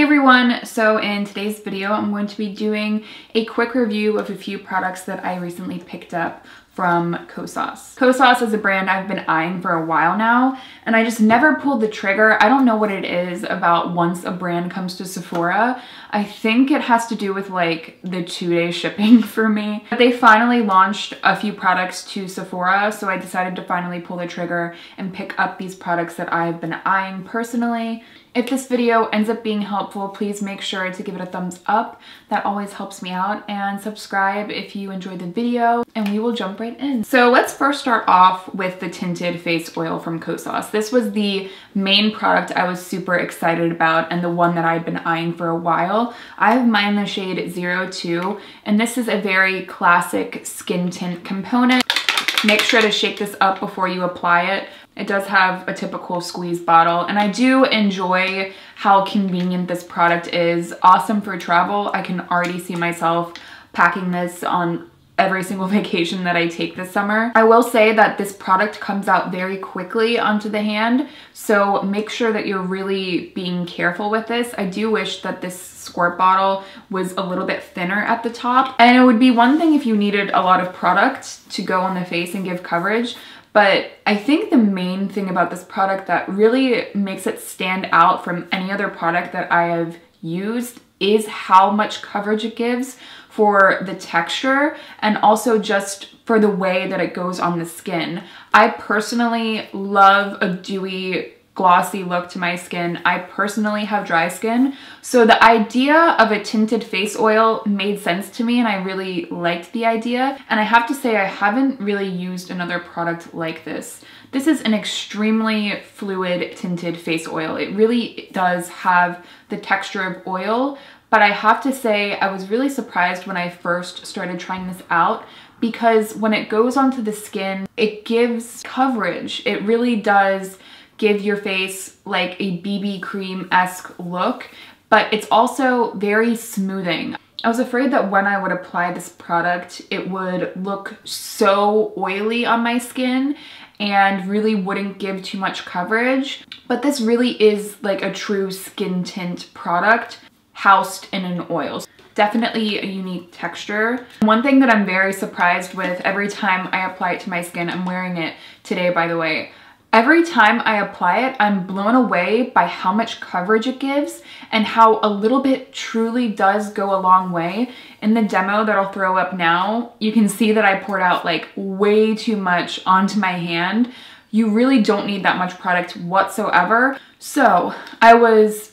everyone! So in today's video, I'm going to be doing a quick review of a few products that I recently picked up from Kosas. Kosas is a brand I've been eyeing for a while now, and I just never pulled the trigger. I don't know what it is about once a brand comes to Sephora. I think it has to do with like the 2-day shipping for me. But they finally launched a few products to Sephora, so I decided to finally pull the trigger and pick up these products that I've been eyeing personally. If this video ends up being helpful, please make sure to give it a thumbs up. That always helps me out, and subscribe if you enjoyed the video, and we will jump right in. So let's first start off with the tinted face oil from Kosas. This was the main product I was super excited about and the one that I'd been eyeing for a while. I have mine in the shade 02, and this is a very classic skin tint component. Make sure to shake this up before you apply it. It does have a typical squeeze bottle, and I do enjoy how convenient this product is. Awesome for travel. I can already see myself packing this on every single vacation that I take this summer. I will say that this product comes out very quickly onto the hand, so make sure that you're really being careful with this. I do wish that this squirt bottle was a little bit thinner at the top, and it would be one thing if you needed a lot of product to go on the face and give coverage. But I think the main thing about this product that really makes it stand out from any other product that I have used is how much coverage it gives for the texture and also just for the way that it goes on the skin. I personally love a dewy, glossy look to my skin. I personally have dry skin, so the idea of a tinted face oil made sense to me, and I really liked the idea. And I have to say, I haven't really used another product like this. This is an extremely fluid tinted face oil. It really does have the texture of oil, but I have to say I was really surprised when I first started trying this out, because when it goes onto the skin, it gives coverage. It really does give your face like a BB cream-esque look, but it's also very smoothing. I was afraid that when I would apply this product, it would look so oily on my skin and really wouldn't give too much coverage. But this really is like a true skin tint product housed in an oil. Definitely a unique texture. One thing that I'm very surprised with every time I apply it to my skin, I'm wearing it today by the way, every time I apply it, I'm blown away by how much coverage it gives and how a little bit truly does go a long way. In the demo that I'll throw up now, you can see that I poured out like way too much onto my hand. You really don't need that much product whatsoever. So I was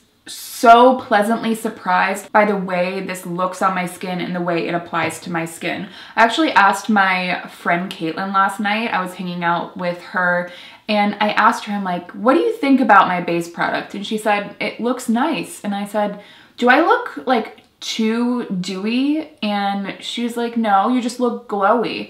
so pleasantly surprised by the way this looks on my skin and the way it applies to my skin. I actually asked my friend Caitlin last night. I was hanging out with her, and I asked her, I'm like, what do you think about my base product? And she said, it looks nice. And I said, do I look like too dewy? And she was like, no, you just look glowy.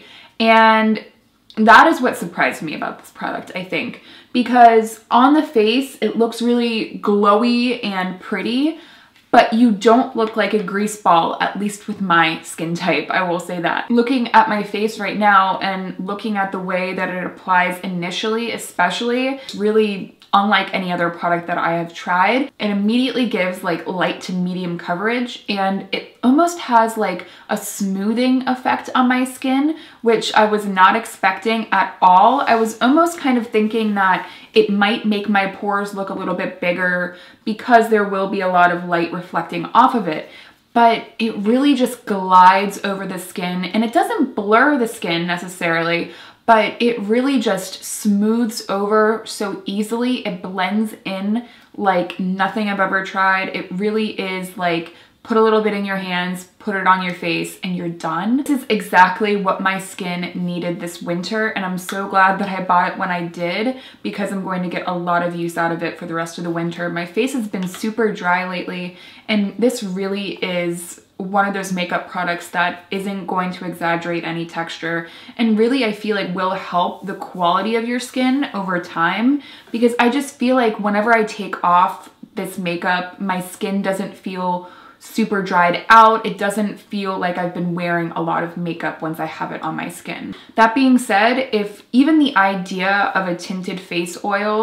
And that is what surprised me about this product, I think, because on the face, it looks really glowy and pretty, but you don't look like a grease ball, at least with my skin type, I will say that. Looking at my face right now and looking at the way that it applies initially, especially, it's really unlike any other product that I have tried. It immediately gives like light to medium coverage, and it almost has like a smoothing effect on my skin, which I was not expecting at all. I was almost kind of thinking that it might make my pores look a little bit bigger because there will be a lot of light reflecting off of it. But it really just glides over the skin, and it doesn't blur the skin necessarily, but it really just smooths over so easily. It blends in like nothing I've ever tried. It really is like, put a little bit in your hands, put it on your face, and you're done. This is exactly what my skin needed this winter, and I'm so glad that I bought it when I did, because I'm going to get a lot of use out of it for the rest of the winter. My face has been super dry lately, and this really is one of those makeup products that isn't going to exaggerate any texture, and really I feel like will help the quality of your skin over time, because I just feel like whenever I take off this makeup, my skin doesn't feel super dried out. It doesn't feel like I've been wearing a lot of makeup once I have it on my skin. That being said, if even the idea of a tinted face oil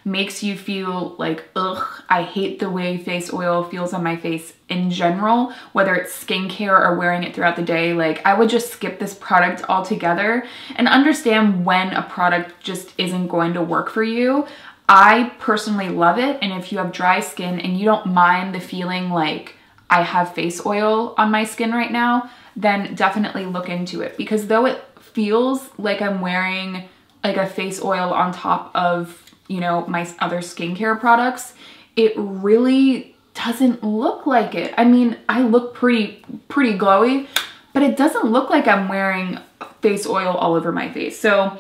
makes you feel like, ugh, I hate the way face oil feels on my face in general, whether it's skincare or wearing it throughout the day, like I would just skip this product altogether and understand when a product just isn't going to work for you. I personally love it, and if you have dry skin and you don't mind the feeling like I have face oil on my skin right now, then definitely look into it, because though it feels like I'm wearing like a face oil on top of, you know, my other skincare products, it really doesn't look like it. I mean, I look pretty glowy, but it doesn't look like I'm wearing face oil all over my face. So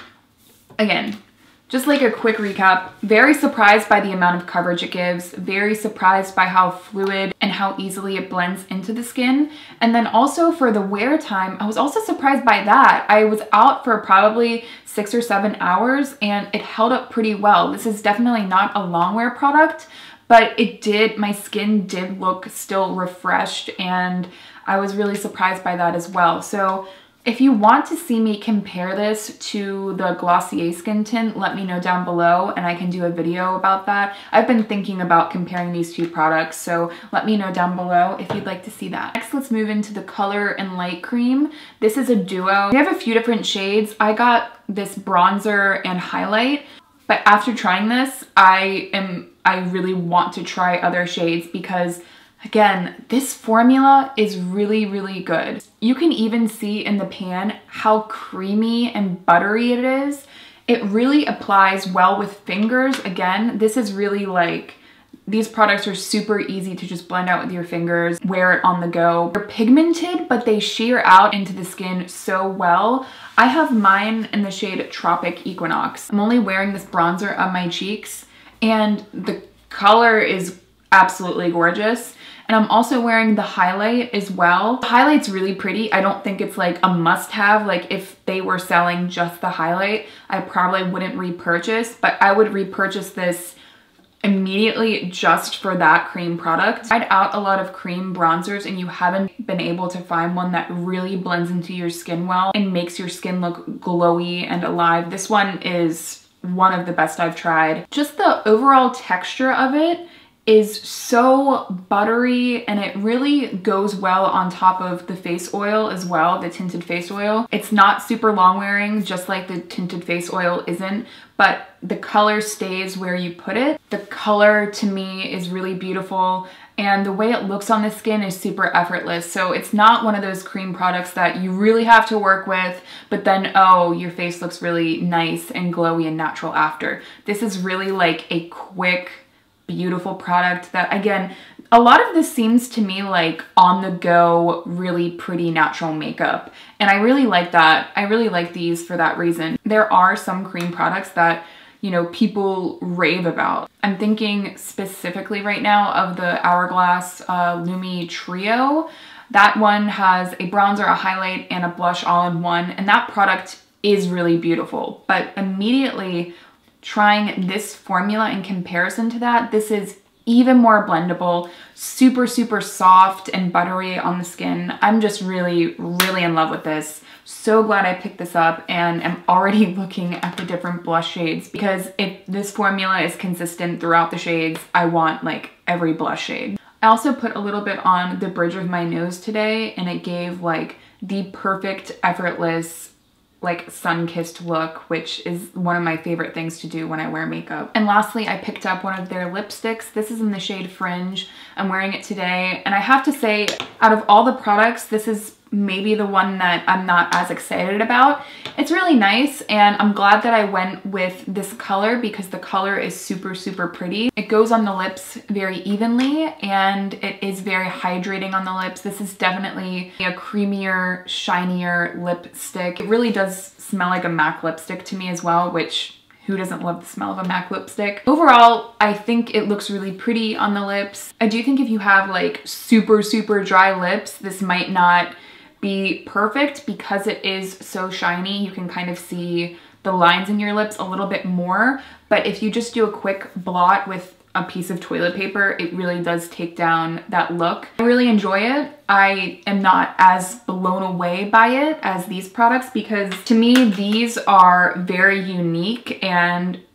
again, just like a quick recap, very surprised by the amount of coverage it gives, very surprised by how fluid and how easily it blends into the skin. And then also for the wear time, I was also surprised by that. I was out for probably 6 or 7 hours and it held up pretty well. This is definitely not a long wear product, but my skin did look still refreshed, and I was really surprised by that as well. So if you want to see me compare this to the Glossier Skin Tint, let me know down below and I can do a video about that. I've been thinking about comparing these two products, so let me know down below if you'd like to see that. Next, let's move into the Color and Light Cream. This is a duo. We have a few different shades. I got this bronzer and highlight, but after trying this, I really want to try other shades because again, this formula is really good. You can even see in the pan how creamy and buttery it is. It really applies well with fingers. Again, this is really like, these products are super easy to just blend out with your fingers, wear it on the go. They're pigmented, but they sheer out into the skin so well. I have mine in the shade Tropic Equinox. I'm only wearing this bronzer on my cheeks and the color is absolutely gorgeous. And I'm also wearing the highlight as well. The highlight's really pretty. I don't think it's like a must-have. Like if they were selling just the highlight, I probably wouldn't repurchase, but I would repurchase this immediately just for that cream product. I tried out a lot of cream bronzers and you haven't been able to find one that really blends into your skin well and makes your skin look glowy and alive. This one is one of the best I've tried. Just the overall texture of it is so buttery, and it really goes well on top of the face oil as well, the tinted face oil. It's not super long wearing, just like the tinted face oil isn't, but the color stays where you put it. The color to me is really beautiful, and the way it looks on the skin is super effortless. So it's not one of those cream products that you really have to work with, but then, oh, your face looks really nice and glowy and natural after. This is really like a quick, beautiful product that, again, a lot of this seems to me like on the go, really pretty natural makeup. And I really like that. I really like these for that reason. There are some cream products that, you know, people rave about. I'm thinking specifically right now of the Hourglass Lumi Trio. That one has a bronzer, a highlight, and a blush all in one. And that product is really beautiful. But immediately trying this formula in comparison to that, this is even more blendable, super soft and buttery on the skin. I'm just really in love with this. So glad I picked this up, and I'm already looking at the different blush shades, because if this formula is consistent throughout the shades, I want like every blush shade. I also put a little bit on the bridge of my nose today, and it gave like the perfect effortless like sun-kissed look, which is one of my favorite things to do when I wear makeup. And lastly, I picked up one of their lipsticks. This is in the shade Fringe. I'm wearing it today, and I have to say, out of all the products, this is maybe the one that I'm not as excited about. It's really nice, and I'm glad that I went with this color because the color is super pretty. It goes on the lips very evenly, and it is very hydrating on the lips. This is definitely a creamier, shinier lipstick. It really does smell like a MAC lipstick to me as well, which who doesn't love the smell of a MAC lipstick? Overall, I think it looks really pretty on the lips. I do think if you have like super dry lips, this might not be perfect because it is so shiny. You can kind of see the lines in your lips a little bit more, but if you just do a quick blot with a piece of toilet paper, it really does take down that look. I really enjoy it. I am not as blown away by it as these products because to me, these are very unique and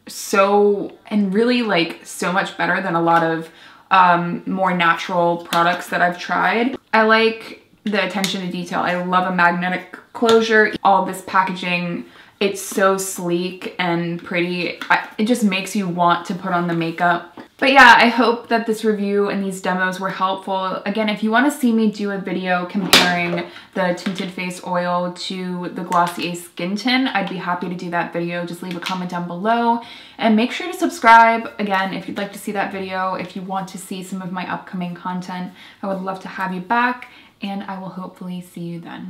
so, and really like so much better than a lot of more natural products that I've tried. I like the attention to detail. I love a magnetic closure. All of this packaging, it's so sleek and pretty. It just makes you want to put on the makeup. But yeah, I hope that this review and these demos were helpful. Again, if you want to see me do a video comparing the tinted face oil to the Glossier Skin Tint, I'd be happy to do that video. Just leave a comment down below and make sure to subscribe. Again, if you'd like to see that video, if you want to see some of my upcoming content, I would love to have you back, and I will hopefully see you then.